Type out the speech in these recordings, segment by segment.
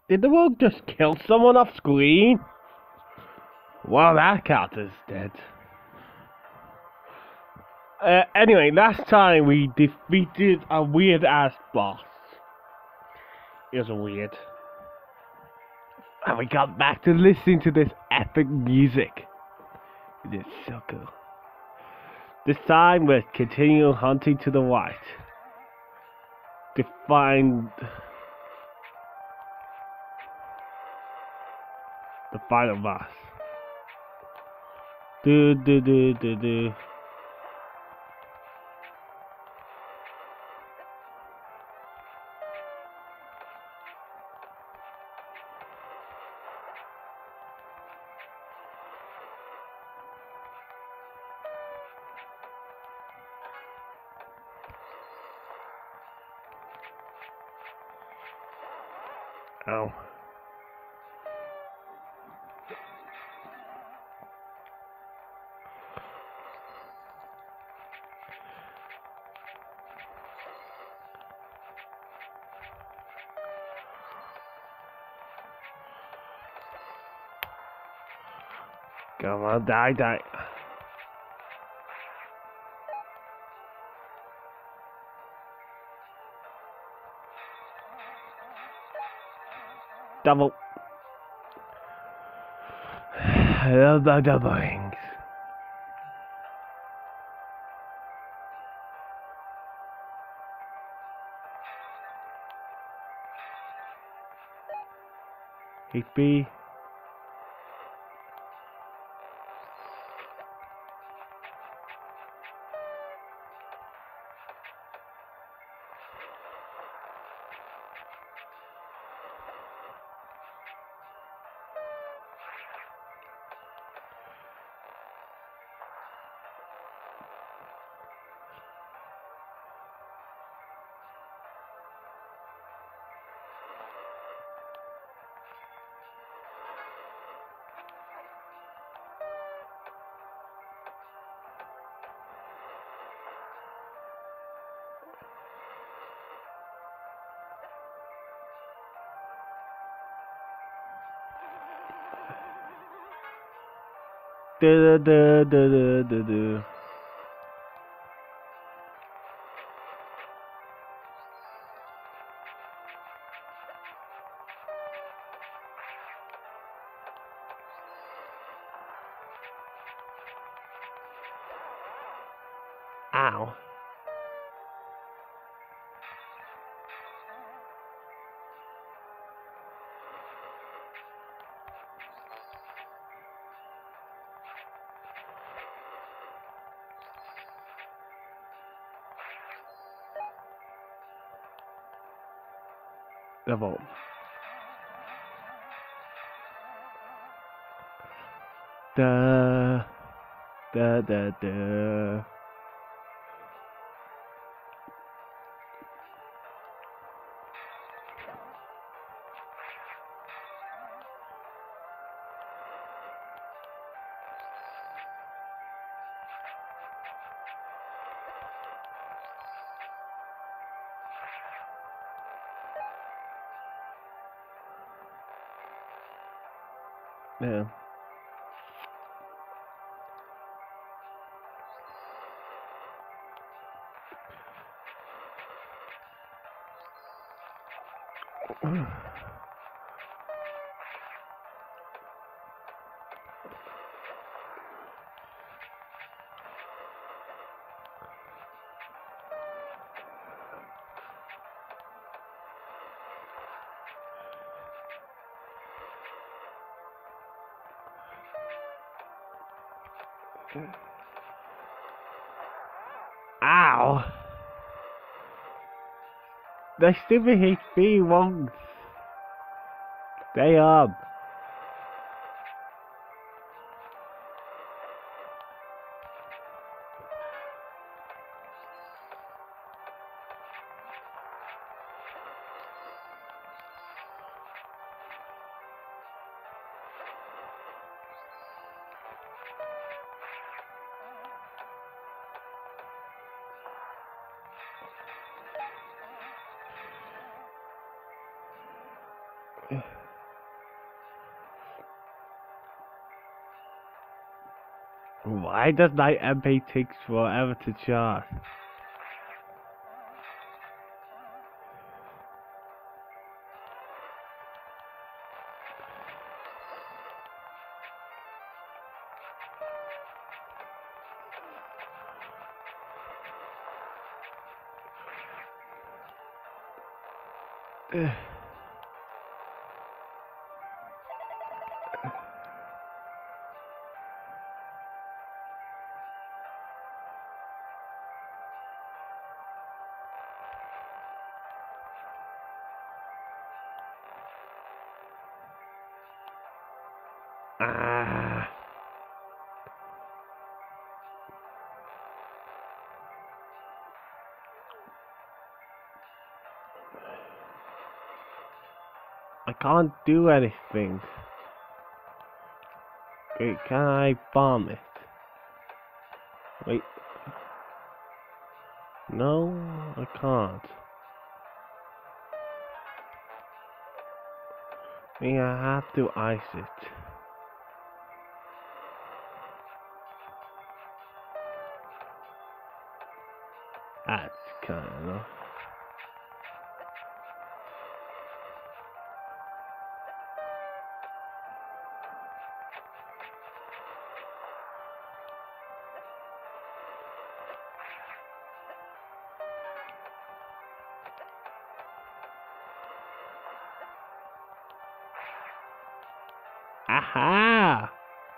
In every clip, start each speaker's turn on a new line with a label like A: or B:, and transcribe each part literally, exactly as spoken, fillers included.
A: Did the rogue just kill someone off screen? Well, that character's dead. Uh, anyway, last time we defeated a weird ass boss. It was weird. And we got back to listening to this epic music. It is so cool. This time we're continuing hunting to the right. To find the final boss. Do do do do do. Oh. Come on, die, die. Double. I love the doublings. H P. Do do do do do do. Ow. Double. Da da da da. Yeah. Ow! The stupid H P won't stay up. Why does my M P take forever to charge? Ah. I can't do anything. Wait, can I bomb it? Wait. No, I can't. I mean, I have to ice it. That's kind of enough. Aha!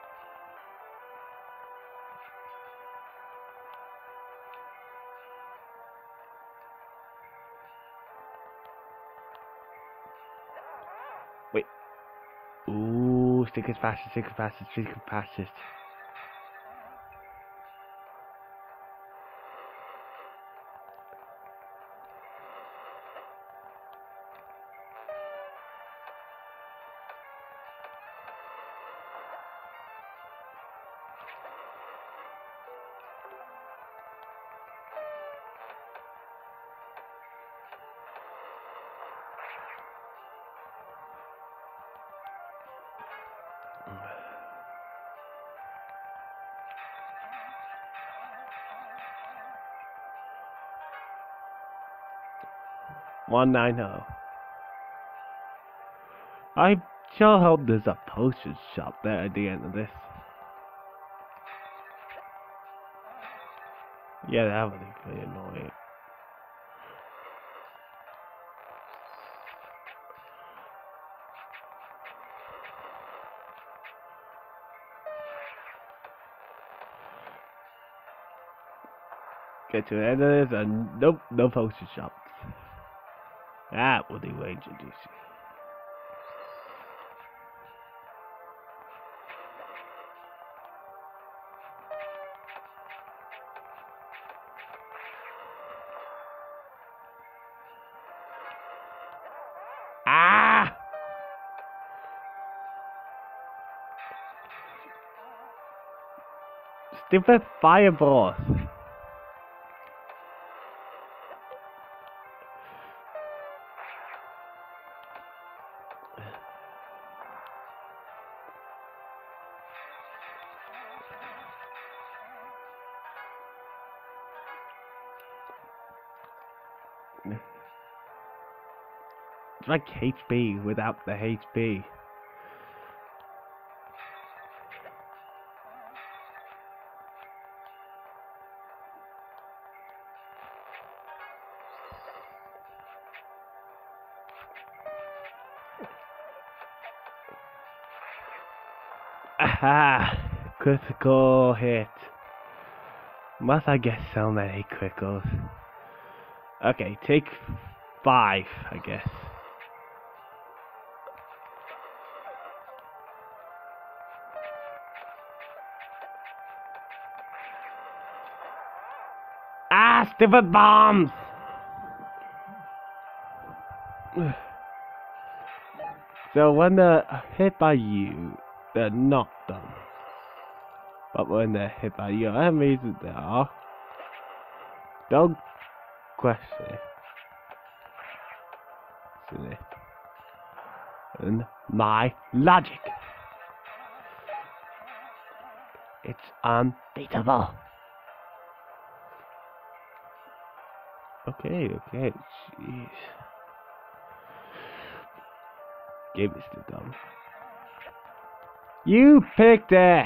A: Wait. Ooh, stick it faster, stick it faster, stick it faster. one ninety. I sure hope there's a potion shop there at the end of this. Yeah, that would be pretty annoying. Get to the end of this and nope, no potion shops. That would be way too juicy. Ah! Stupid fireballs. It's like H P without the H P. Aha! Critical hit. Must I get so many criticals? Okay, take five, I guess. Ah, stupid bombs! So when they're hit by you, they're knocked down. But when they're hit by your enemies, they are. Don't question it. my logic. It's unbeatable. Okay, okay, jeez. Game is still dumb. You picked it!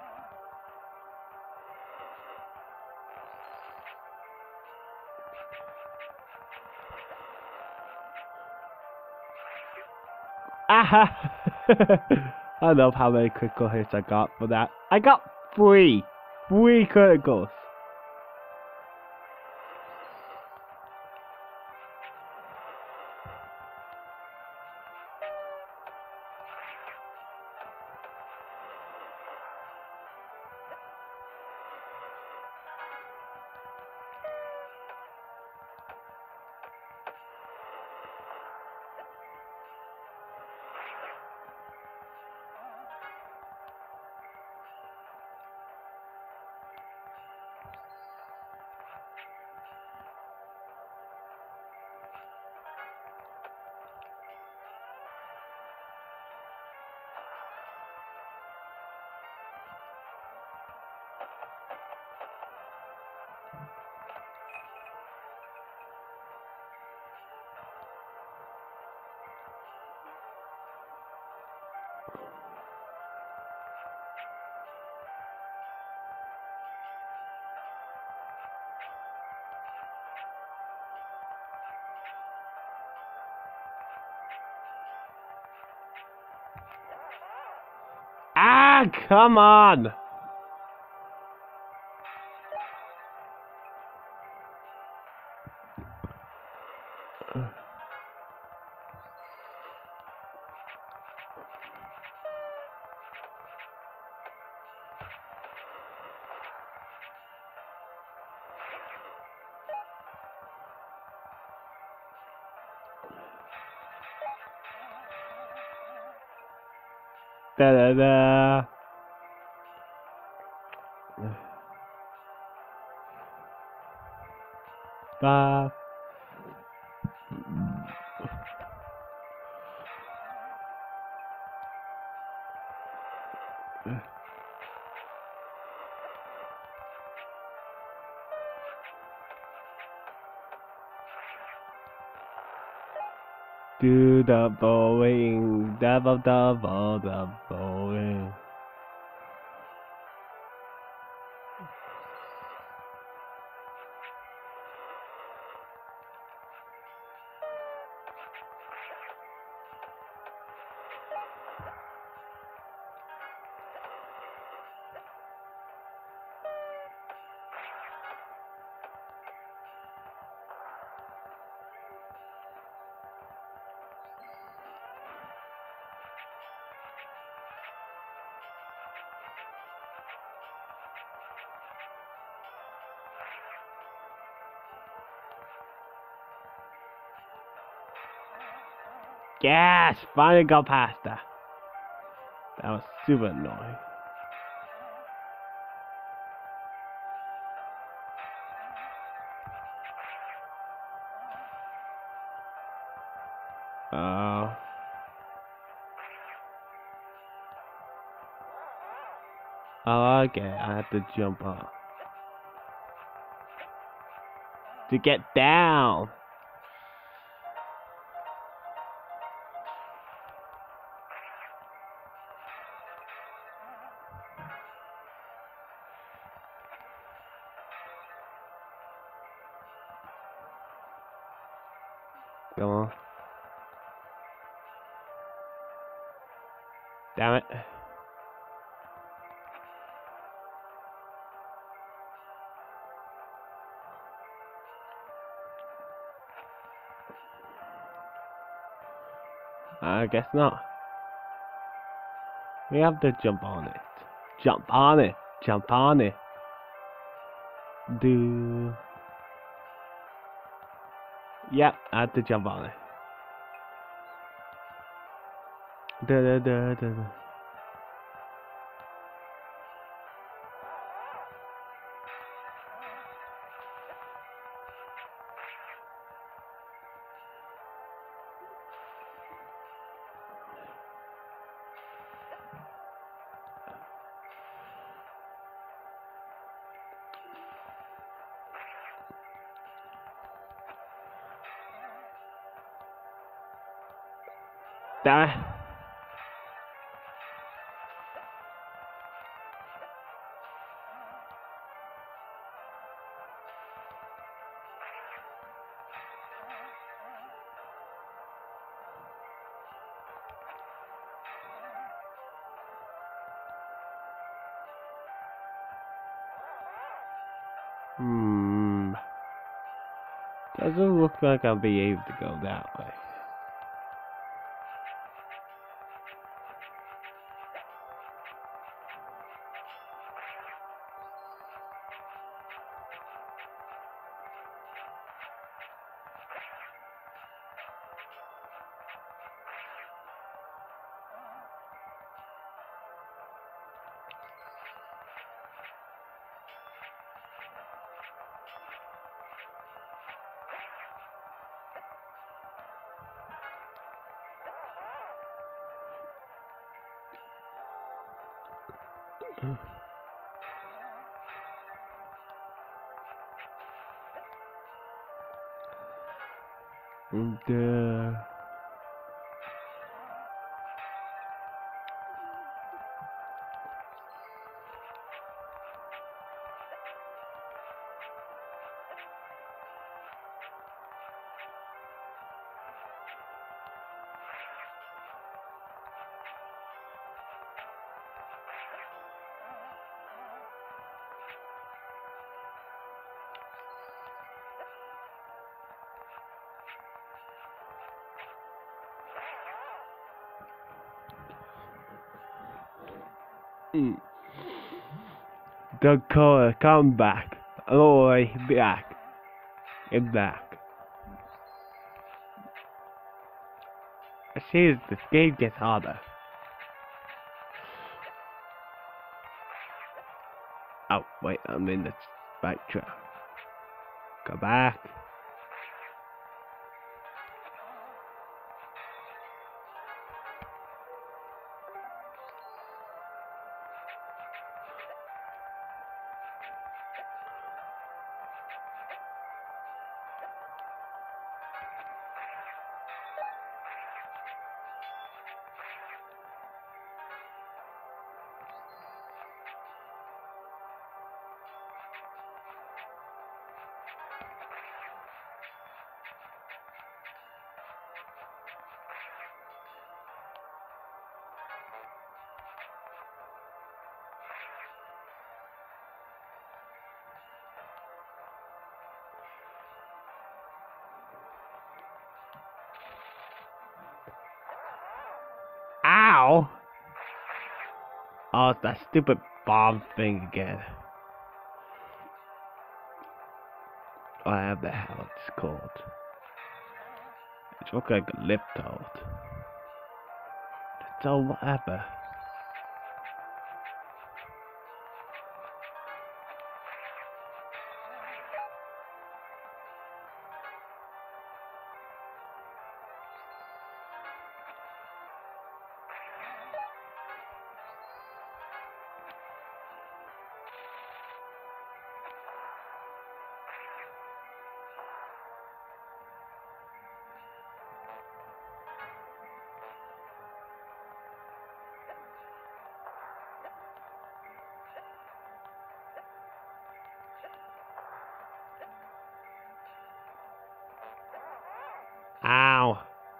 A: Aha! I love how many critical hits I got for that. I got three! Three criticals! Ah, come on! Da da da. Ba. Do the bowling, double double the bowling. Yes, finally got past that. That was super annoying. Uh, oh, okay, I have to jump up to get down. Come on. Damn it. I guess not. We have to jump on it. Jump on it. Jump on it. Do. Yep, I have to jump on it. Da da da da da. That. Hmm. Doesn't look like I'll be able to go that way. And uh, mm. The color come back. All the way back. And back. I see as this game gets harder. Oh, wait, I'm in the back track. Go back. Ow! Oh, it's that stupid bomb thing again. Oh, I have the hell it's called. It looks like a lip toad. So whatever. Ow.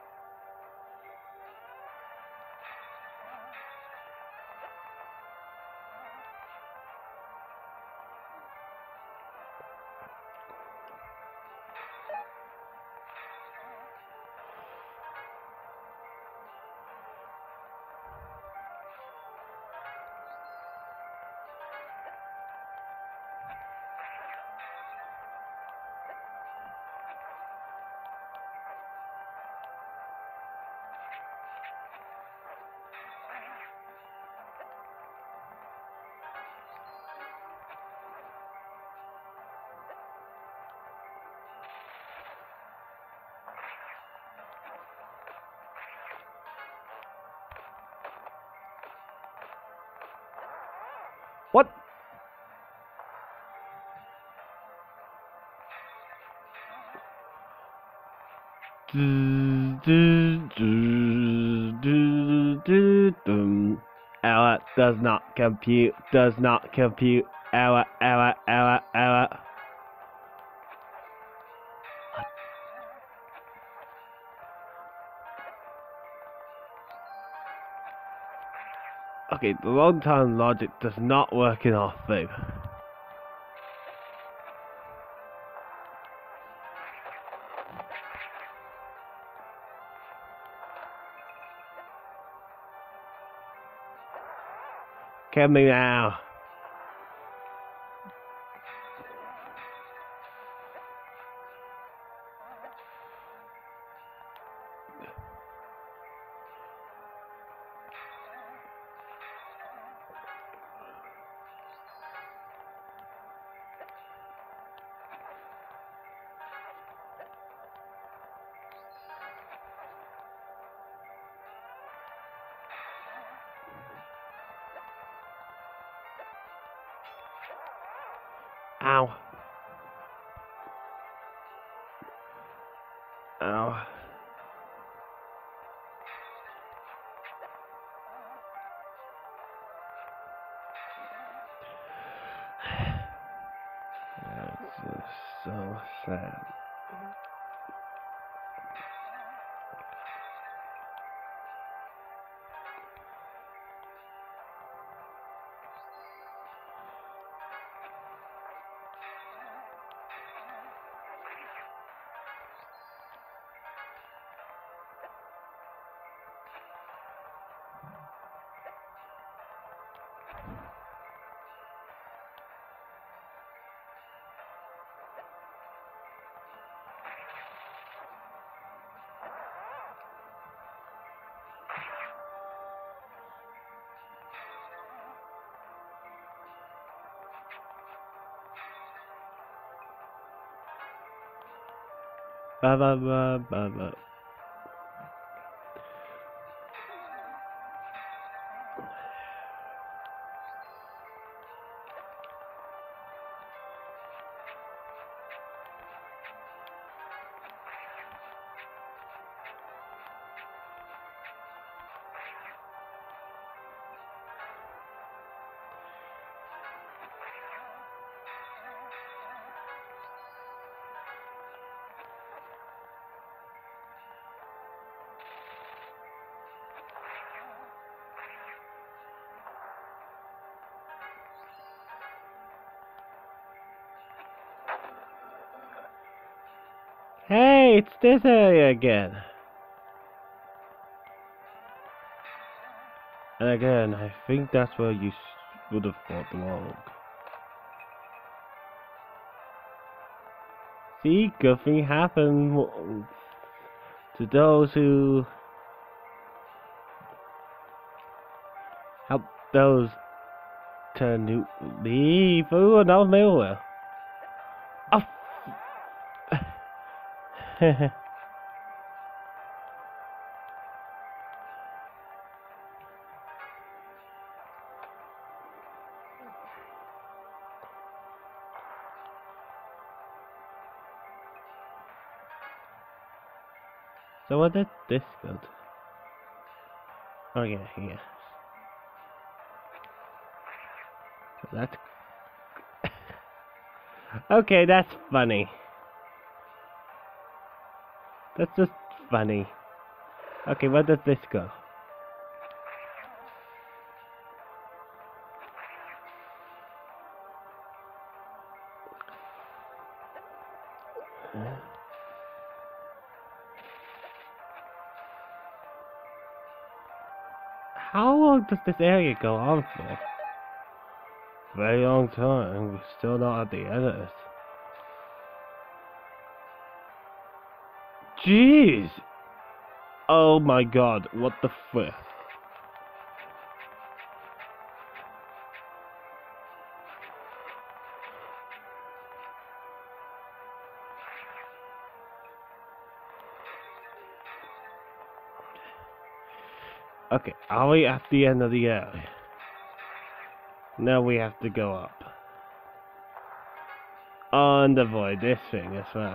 A: What? Does not compute. Does not compute. Error, error, error, error. Okay, the long time logic does not work in our favor. Kill me now. Ow. Ow. That's just so sad. Ba ba ba ba ba. Hey, it's this area again. And again, I think that's where you would have fought wrong. See, good thing happened to those who help those turn to leave. Oh, no, no. Oh. So what did this go to? Oh yeah, yeah. So that's okay. That's funny. That's just funny. Okay, where does this go? How long does this area go on for? Very long time. We're still not at the end of this. Jeez! Oh my god, what the frick? Okay, are we at the end of the area? Now we have to go up. Oh, and avoid this thing as well.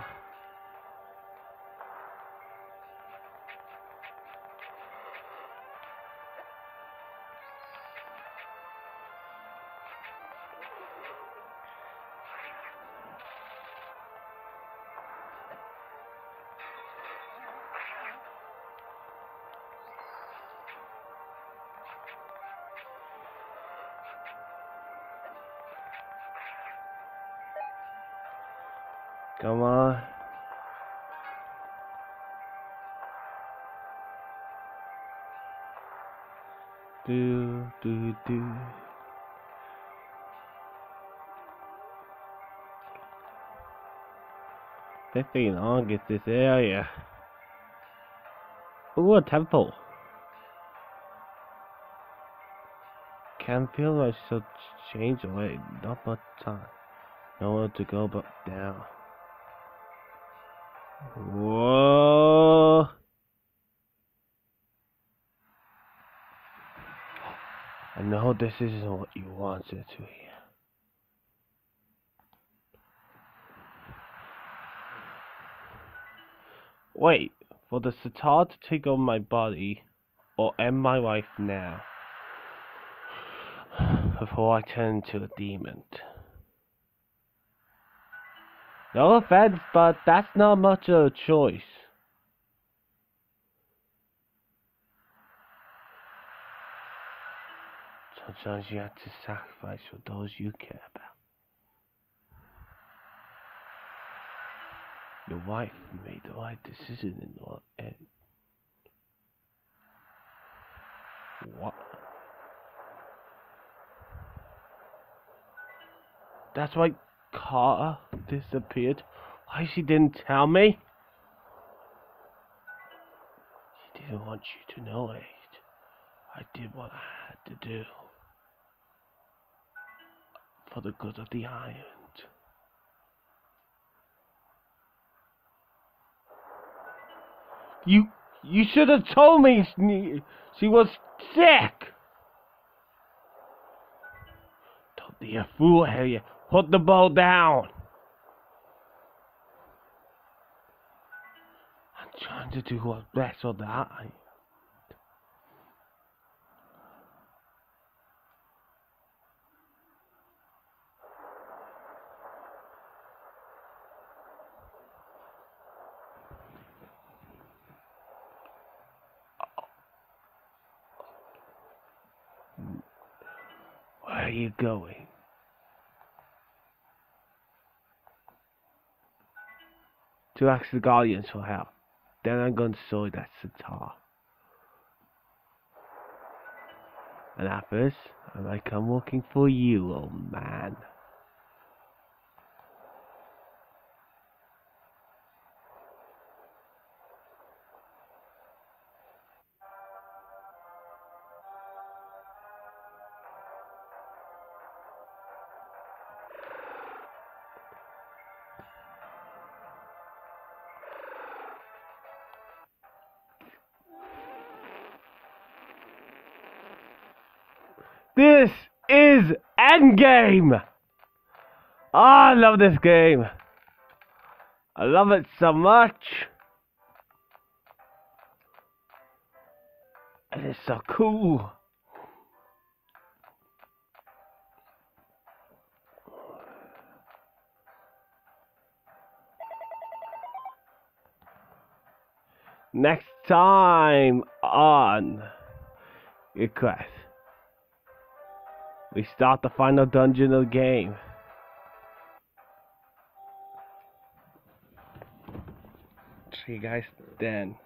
A: Come on. Do, do, do. This thing on gets this area. Ooh, a temple. Can feel myself change away. Not much time. Nowhere to go but down. Whoa. I know this isn't what you wanted to hear. Wait, for the sitar to take over my body, or end my life now, before I turn into a demon. No offense, but that's not much of a choice. Sometimes you have to sacrifice for those you care about. Your wife made the right decision in the end. What? That's why Carter disappeared? Why she didn't tell me? She didn't want you to know it. I did what I had to do. For the good of the island. You, you should have told me she, she was sick. Don't be a fool, Elliot. Put the ball down. I'm trying to do what's best for the island. Where are you going? To ask the Guardians for help. Then I'm going to soil that sitar. And at first, I might come looking for you, old man. This is Endgame! Oh, I love this game. I love it so much. It is so cool. Next time on Request, we start the final dungeon of the game. See you guys then.